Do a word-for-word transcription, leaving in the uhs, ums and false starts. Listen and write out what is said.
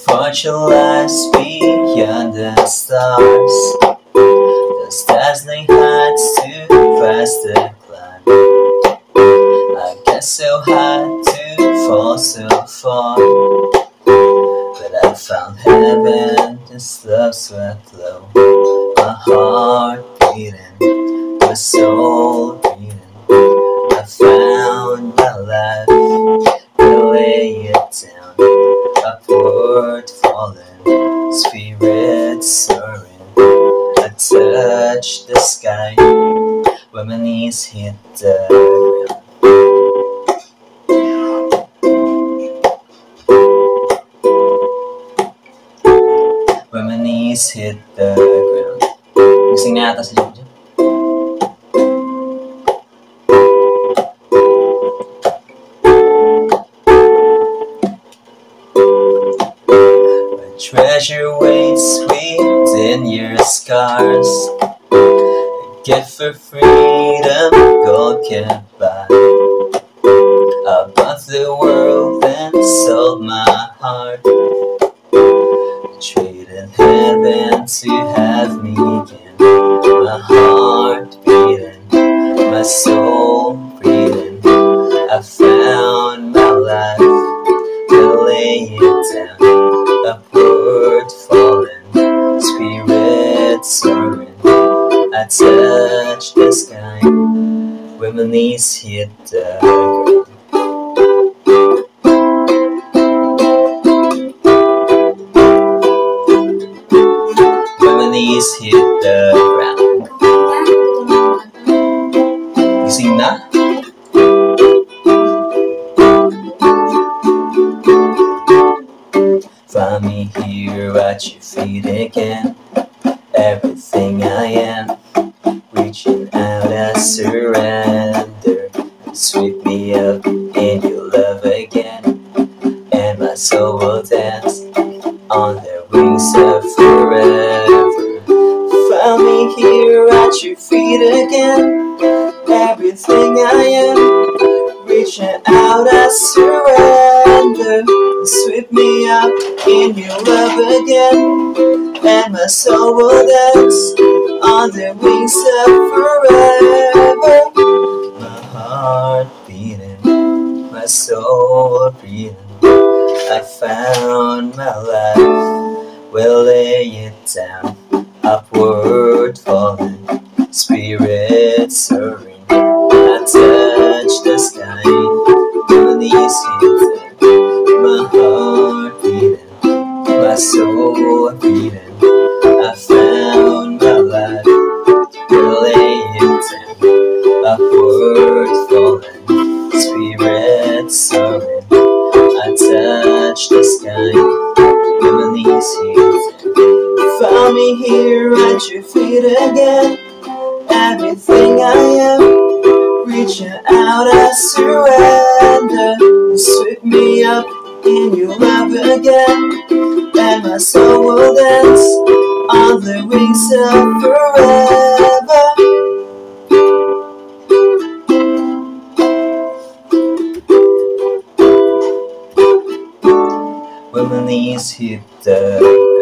Fortune lies beyond the stars. Those dazzling heights too fast to climb. I get so high to fall so far, but I found heaven, this love swept low. My heart beating, my soul beating. I found my life, to lay it down. Upward falling, spirit soaring. I touch the sky when my knees hit the ground. When my knees hit the ground. Gising na yata si Jojo. Treasure waits within your scars. A gift for freedom gold can't buy. I bought the world and sold my heart. I traded heaven to have me again. My heart beating, my soul breathing. I found my life, to lay it down. Upward falling, spirit soaring. I touch the sky when my knees hit the ground. When my knees hit the ground. Gising na? Find me here at your feet again. Everything I am, reaching out, I surrender. Sweep me up in your love again, and my soul will dance on the wings of forever. Found me here at your feet again. Everything I am, reaching out, I surrender. Sweep me up in your love again, and my soul will dance on the wings of forever. My heart beating, my soul breathing. I found my life, we'll lay it down. Upward falling, spirit soaring. I touch the sky, when these hit. My heart beating, my soul beating. I found my life, we'll lay it down. Upward falling, spirit soaring. I touch the sky, when my knees hit. Found me here at your feet again. Everything I am, reaching out, I surrender. Sweep me up in your love again, and my soul will dance on the wings of forever. When my knees hit the